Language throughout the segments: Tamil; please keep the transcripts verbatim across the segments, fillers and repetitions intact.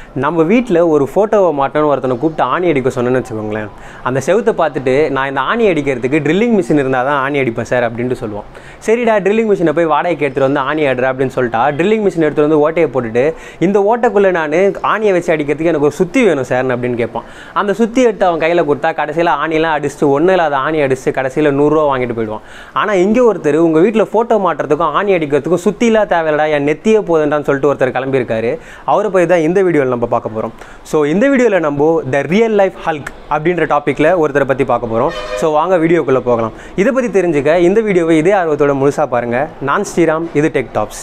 நம்ம வீட்டில் ஒரு ஃபோட்டோவை மாட்டோன்னு ஒருத்தனை கூப்பிட்டு ஆணி அடிக்க சொன்னேன்னு வச்சுக்கோங்களேன். அந்த செவத்தை பார்த்துட்டு நான் இந்த ஆணி அடிக்கிறதுக்கு ட்ரில்லிங் மிஷின் இருந்தால் தான் ஆணி அடிப்பேன் சார் அப்படின்ட்டு சொல்லுவோம். சரிடா ட்ரில்லிங் மிஷினை போய் வாடகைக்கு எடுத்துகிட்டு வந்து ஆணி ஆடுற அப்படின்னு சொல்லிட்டா ட்ரில்லிங் மிஷின் எடுத்துகிட்டு வந்து ஓட்டையை போட்டுட்டு இந்த ஓட்டைக்குள்ளே நான் ஆணியை வச்சு அடிக்கிறதுக்கு எனக்கு ஒரு சுற்றி வேணும் சார் அப்படின்னு கேட்பான். அந்த சுற்றி எடுத்து அவன் கையில் கொடுத்தா கடைசியில் ஆணியெல்லாம் அடிச்சுட்டு ஒன்றும் இல்லாத ஆணி அடிச்சுட்டு கடைசியில் நூறுரூவா வாங்கிட்டு போயிடுவான். ஆனால் இங்கே ஒருத்தர் உங்கள் வீட்டில் ஃபோட்டோ மாட்டுறதுக்கும் ஆணி அடிக்கிறதுக்கும் சுற்றிலாம் தேவையில்லடா என் நெத்தியே போதுன்றான்னு சொல்லிட்டு ஒருத்தர் கிளம்பியிருக்காரு. அவரை போய் தான் இந்த வீடியோவில் நம்ம பார்க்க போகிறோம். ஸோ இந்த வீடியோவில் நம்ம த ரியல் லைஃப் ஹல்க் அப்படின்ற டாப்பிக்கில் ஒருத்தரை பற்றி பார்க்க போகிறோம். ஸோ வாங்க வீடியோக்குள்ளே போகலாம். இதை பற்றி தெரிஞ்சுக்க இந்த வீடியோவை இதே ஆர்வத்தோட முழுசாக பாருங்கள். நான் ஸ்ரீராம், இது டெக் டாப்ஸ்.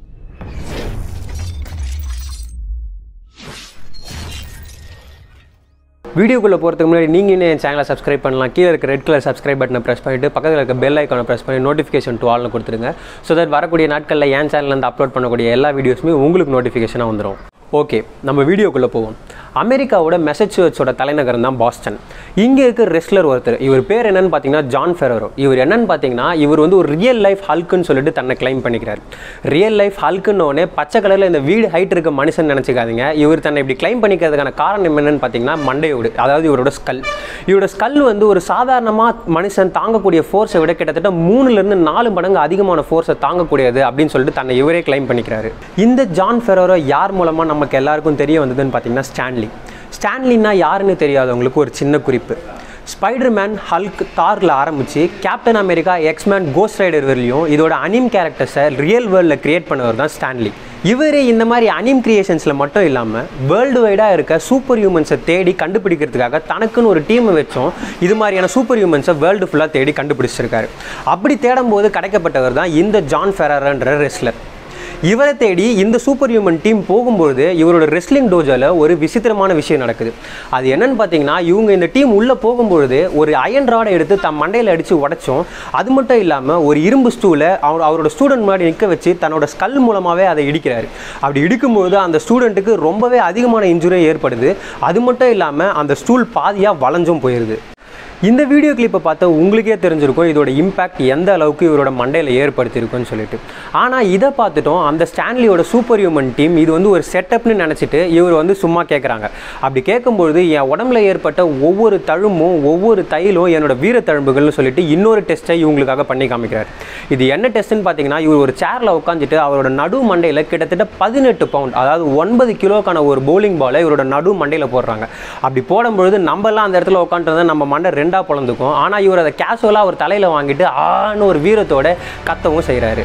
வீடியோக்குள்ளே போகிறதுக்கு முன்னாடி நீங்கள் இன்னும் என் சேனலை சப்ஸ்கிரைப் பண்ணலாம். கீழே இருக்க ரெட் கலர் சப்ஸ்கிரைப் பட்டனை ப்ரெஸ் பண்ணிவிட்டு பக்கத்தில் இருக்க பெல் ஐக்கானை ப்ரெஸ் பண்ணி நோட்டிஃபிகேஷன் டு ஆல்னு கொடுத்துருங்க. ஸோ தட் வரக்கூடிய நாட்களில் என் சேனல்லேருந்து அப்லோட் பண்ணக்கூடிய எல்லா வீடியோஸுமே உங்களுக்கு நோட்டிஃபிகேஷனாக வந்துடும். ஓகே, நம்ம வீடியோக்குள்ளே போவோம். அமெரிக்காவோட மெசச்சூசெட்ஸோட தலைநகரம் தான் பாஸ்டன். இங்கே இருக்க ரெஸ்லர் ஒருத்தர், இவர் பேர் என்னன்னு பார்த்தீங்கன்னா ஜான் ஃபெரரோ. இவர் என்னன்னு பார்த்தீங்கன்னா இவர் வந்து ஒரு ரியல் லைஃப் ஹல்க்குன்னு சொல்லிட்டு தன்னை கிளைம் பண்ணிக்கிறார். ரியல் லைஃப் ஹல்க்குன்னொடனே பச்சை கலரில் இந்த வீடு ஹைட் இருக்க மனுஷன் நினச்சிக்காதீங்க. இவர் தன்னை இப்படி கிளைம் பண்ணிக்கிறதுக்கான காரணம் என்னன்னு பார்த்தீங்கன்னா மண்டையோடு, அதாவது இவரோட ஸ்கல். இவரோட ஸ்கல் வந்து ஒரு சாதாரணமாக மனுஷன் தாங்கக்கூடிய ஃபோர்ஸை விட கிட்டத்தட்ட மூணுலேருந்து நாலு மடங்கு அதிகமான ஃபோர்ஸை தாங்கக்கூடியது அப்படின்னு சொல்லிட்டு தன்னை இவரே கிளைம் பண்ணிக்கிறாரு. இந்த ஜான் ஃபெரரோ யார் மூலமாக நமக்கு எல்லாருக்கும் தெரிய வந்ததுன்னு பார்த்தீங்கன்னா ஸ்டான்லி. ஸ்டான்லின்னா யாருன்னு தெரியாதவங்களுக்கு ஒரு சின்ன குறிப்பு. ஸ்பைடர்மேன், ஹல்க், தாரில் ஆரம்பித்து Captain America, X Men, Ghost Rider வரலையும் இதோட அனிம் கேரக்டர்ஸை ரியல் வேர்ல்டில் கிரியேட் பண்ணவர் தான் ஸ்டான்லி. இவர் இந்த மாதிரி அனிம் கிரியேஷன்ஸில் மட்டும் இல்லாமல் வேர்ல்டு வைடாக இருக்க சூப்பர் ஹியூமன்ஸை தேடி கண்டுபிடிக்கிறதுக்காக தனக்குன்னு ஒரு டீமை வச்சோம் இது மாதிரியான சூப்பர் ஹியூமன்ஸை வேர்ல்டு ஃபுல்லாக தேடி கண்டுபிடிச்சிருக்காரு. அப்படி தேடும்போது கிடைக்கப்பட்டவர் தான் இந்த ஜான் ஃபெரரோன்ற ரெஸ்லர். இவரை தேடி இந்த சூப்பர் ஹியூமன் டீம் போகும்போது இவரோட ரெஸ்லிங் டோஜோவில் ஒரு விசித்திரமான விஷயம் நடக்குது. அது என்னன்னு பார்த்தீங்கன்னா இவங்க இந்த டீம் உள்ளே போகும்பொழுது ஒரு அயன் ராடை எடுத்து தன் மண்டையில் அடித்து உடைச்சோம். அது மட்டும் இல்லாமல் ஒரு இரும்பு ஸ்டூலை அவர் அவரோட ஸ்டூடெண்ட் முன்னாடி நிற்க வச்சு தன்னோட ஸ்கல் மூலமாகவே அதை இடிக்கிறாரு. அப்படி இடிக்கும்போது அந்த ஸ்டூடெண்ட்டுக்கு ரொம்பவே அதிகமான இன்ஜுரி ஏற்படுது. அது மட்டும் இல்லாமல் அந்த ஸ்டூல் பாதியாக வளைஞ்சும் போயிடுது. இந்த வீடியோ கிளிப்பை பார்த்தா உங்களுக்கே தெரிஞ்சிருக்கும் இதோட இம்பேக்ட் எந்த அளவுக்கு இவரோட மண்டையில் ஏற்படுத்தியிருக்குன்னு சொல்லிட்டு. ஆனால் இதை பார்த்துட்டோம் அந்த ஸ்டான்லியோட சூப்பர் ஹியூமன் டீம் இது வந்து ஒரு செட்டப்னு நினச்சிட்டு இவர் வந்து சும்மா கேட்குறாங்க. அப்படி கேட்கும்பொழுது என் உடம்புல ஏற்பட்ட ஒவ்வொரு தழும்பும் ஒவ்வொரு தைலும் என்னோட வீர தழும்புகள்னு சொல்லிட்டு இன்னொரு டெஸ்ட்டை இவங்களுக்காக பண்ணி காமிக்கிறார். இது என்ன டெஸ்ட்டுன்னு பார்த்தீங்கன்னா இவர் ஒரு சேரில் உட்காந்துட்டு அவரோட நடு மண்டையில் கிட்டத்தட்ட பதினெட்டு பவுண்ட் அதாவது ஒன்பது கிலோக்கான ஒரு பவுலிங் பாலை இவரோட நடு மண்டையில் போடுறாங்க. அப்படி போடும்பொழுது நம்மலாம் அந்த இடத்துல உட்காந்துட்டு நம்ம மண்டை ரெண்டு பொழந்துக்கும். ஆனால் இவர் அதை கேஷுவலாக ஒரு தலையில் வாங்கிட்டு ஆன்னு ஒரு வீரத்தோட கத்தவும் செய்கிறாரு.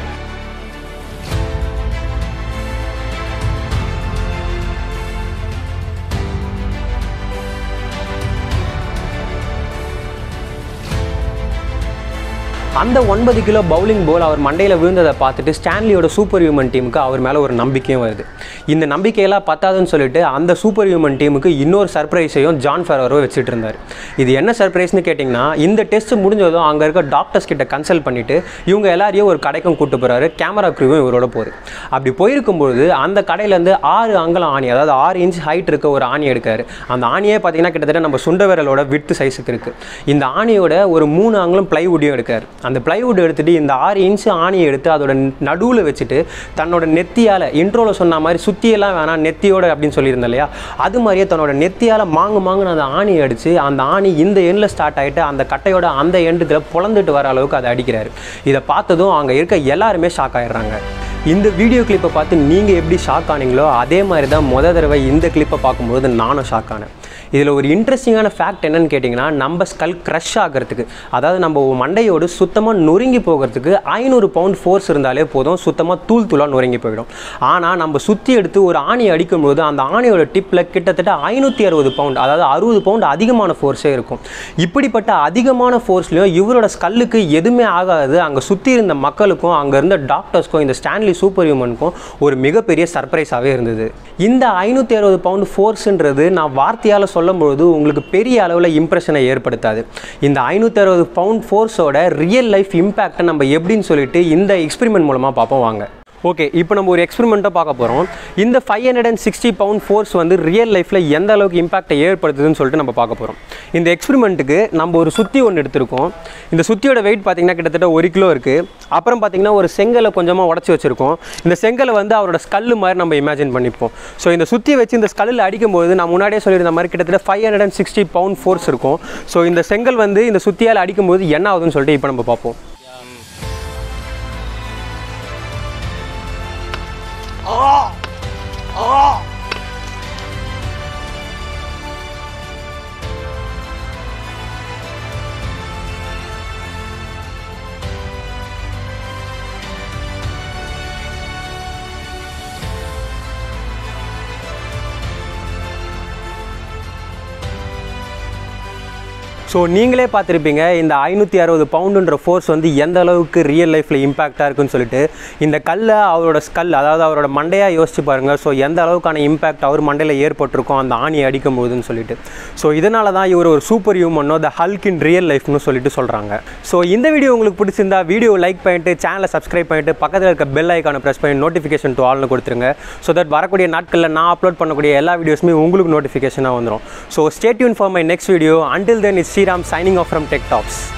அந்த ஒன்பது கிலோ பவுலிங் போல் அவர் மண்டையில் விழுந்ததை பார்த்துட்டு ஸ்டான்லியோட சூப்பர் ஹியூமன் டீமுக்கு அவர் மேலே ஒரு நம்பிக்கையும் வருது. இந்த நம்பிக்கையெல்லாம் பத்தாதுன்னு சொல்லிட்டு அந்த சூப்பர் ஹியூமன் டீமுக்கு இன்னொரு சர்ப்ரைஸையும் ஜான் ஃபெரரோ வச்சுட்டு இருந்தார். இது என்ன சர்ப்ரைஸ்னு கேட்டிங்கன்னா இந்த டெஸ்ட் முடிஞ்சதும் அங்கே இருக்க டாக்டர்ஸ் கிட்ட கன்சல்ட் பண்ணிவிட்டு இவங்க எல்லாரையும் ஒரு கடைக்கும் கூப்பிட்டு போகிறாரு. கேமரா க்ரூவும் இவரோட போகுது. அப்படி போயிருக்கும்போது அந்த கடையிலேருந்து ஆறு அங்கலம் ஆணி அதாவது ஆறு இன்ச் ஹைட் இருக்க ஒரு ஆணி எடுக்காரு. அந்த ஆணியே பார்த்தீங்கன்னா கிட்டத்தட்ட நம்ம சுண்ட விரலோட விட்டு சைஸுக்கு இருக்குது. இந்த ஆணியோட ஒரு மூணு அங்கலம் பிளைவுட்டையும் எடுக்காரு. அந்த பிளைவுட் எடுத்துகிட்டு இந்த ஆறு இன்ச்சு ஆணியை எடுத்து அதோட நடுவில் வச்சுட்டு தன்னோட நெத்தியால் இன்ட்ரோவில் சொன்ன மாதிரி சுற்றியெல்லாம் வேணாம் நெத்தியோட அப்படின்னு சொல்லியிருந்தேன் இல்லையா, அது மாதிரியே தன்னோட நெத்தியால் மாங்கு மாங்குன்னு அந்த ஆணியை அடித்து அந்த ஆணி இந்த எண்டில் ஸ்டார்ட் ஆகிட்டு அந்த கட்டையோட அந்த எண்டுத்தில் பொழந்துட்டு வர அளவுக்கு அதை அடிக்கிறாரு. இதை பார்த்ததும் அங்கே இருக்க எல்லாருமே ஷாக் ஆகிடுறாங்க. இந்த வீடியோ கிளிப்பை பார்த்து நீங்கள் எப்படி ஷாக் ஆனீங்களோ அதே மாதிரி தான் மொதல் தடவை இந்த கிளிப்பை பார்க்கும்போது நானும் ஷாக் ஆனேன். இதில் ஒரு இன்ட்ரெஸ்டிங்கான ஃபேக்ட் என்னன்னு கேட்டிங்கன்னா நம்ம ஸ்கல் க்ரஷ் ஆகிறதுக்கு அதாவது நம்ம மண்டையோடு சுத்தமாக நொறுங்கி போகிறதுக்கு ஐநூறு பவுண்ட் ஃபோர்ஸ் இருந்தாலே போதும், சுத்தமாக தூள் தூளாக நொறுங்கி போயிடும். ஆனால் நம்ம சுற்றி எடுத்து ஒரு ஆணியை அடிக்கும்போது அந்த ஆணியோட டிப்பில் கிட்டத்தட்ட ஐநூற்றி அறுபது பவுண்ட் அதாவது அறுபது பவுண்ட் அதிகமான ஃபோர்ஸே இருக்கும். இப்படிப்பட்ட அதிகமான ஃபோர்ஸ்லையும் இவரோட ஸ்கல்லுக்கு எதுவுமே ஆகாது. அங்கே சுற்றி இருந்த மக்களுக்கும் அங்கே இருந்த டாக்டர்ஸ்க்கும் இந்த ஸ்டான்லி சூப்பர் ஹியூமனுக்கும் ஒரு மிகப்பெரிய சர்ப்ரைஸாகவே இருந்தது. இந்த ஐநூற்றி அறுபது பவுண்ட் ஃபோர்ஸுன்றது நான் வார்த்தையால் சொல்லும்பொழுது உங்களுக்கு பெரிய அளவில் இம்ப்ரெஷனை ஏற்படுத்தாது. இந்த ஐநூற்றி அறுபது பவுண்ட் ஃபோர்ஸோட ரியல் லைஃப் இம்பேக்டை நம்ம எப்படின்னு சொல்லிட்டு இந்த எக்ஸ்பெரிமெண்ட் மூலமாக பார்ப்போம் வாங்க. ஓகே, இப்போ நம்ம ஒரு எக்ஸ்பெரிமெண்ட்டாக பார்க்க போகிறோம். இந்த five hundred and sixty pound force வந்து ரியல் லைஃப்பில் எந்த அளவுக்கு இம்பாக்டை ஏற்படுத்துதுன்னு சொல்லிட்டு நம்ம பார்க்க போகிறோம். இந்த எக்ஸ்பெரிமெண்ட்டுக்கு நம்ம ஒரு சுத்தி ஒன்று எடுத்திருக்கோம். இந்த சுத்தியோட வெயிட் பார்த்திங்கன்னா கிட்டத்தட்ட ஒரு கிலோ இருக்குது. அப்புறம் பார்த்திங்கன்னா ஒரு செங்கலை கொஞ்சமாக உடச்சி வச்சுருக்கோம். இந்த செங்கலை வந்து அவரோட ஸ்கல்லு மாதிரி நம்ம இமேஜின் பண்ணிப்போம். ஸோ இந்த சுத்தியை வச்சு இந்த ஸ்கல்லில் அடிக்கும்போது நான் முன்னாடியே சொல்லியிருந்த மாதிரி கிட்டத்தட்ட five hundred and sixty pound force இருக்கும். ஸோ இந்த செங்கல் வந்து இந்த சுத்தியால் அடிக்கும்போது என்ன ஆகுதுன்னு சொல்லிட்டு இப்போ நம்ம பார்ப்போம். Ah! Ah! ஸோ நீங்களே பார்த்துருப்பீங்க இந்த ஐநூற்றி அறுபது பவுண்டுன்ற ஃபோர்ஸ் வந்து எந்த அளவுக்கு ரியல் லைஃப்பில் இம்பாக்டாக இருக்குன்னு சொல்லிட்டு. இந்த கல்லை அவரோட ஸ்கல், அதாவது அவரோட மண்டையாக யோசிச்சு பாருங்கள். ஸோ எந்த அளவுக்கான இம்பாக்ட் அவர் மண்டையில் ஏற்பட்டிருக்கும் அந்த ஆணியை அடிக்கும் போதுன்னு சொல்லிட்டு. ஸோ இதனால தான் இவர் ஒரு சூப்பர் ஹியூமனோ த ஹல்க் இன் ரியல் லைஃப்னு சொல்லிட்டு சொல்கிறாங்க. ஸோ இந்த வீடியோ உங்களுக்கு பிடிச்சிருந்தா வீடியோ லைக் பண்ணிட்டு சேனலை சப்ஸ்கிரைப் பண்ணிட்டு பக்கத்தில் இருக்க பெல் ஐக்கானை ப்ரெஸ் பண்ணி நோட்டிஃபிகேஷன் டு ஆல்னு கொடுத்துருங்க. ஸோ தட் வரக்கூடிய நாட்களில் நான் அப்லோட் பண்ணக்கூடிய எல்லா வீடியோஸுமே உங்களுக்கு நோட்டிஃபிகேஷனாக வந்துடும். So stay tuned for my next video. Until then it's Ram signing off from Tech Talks.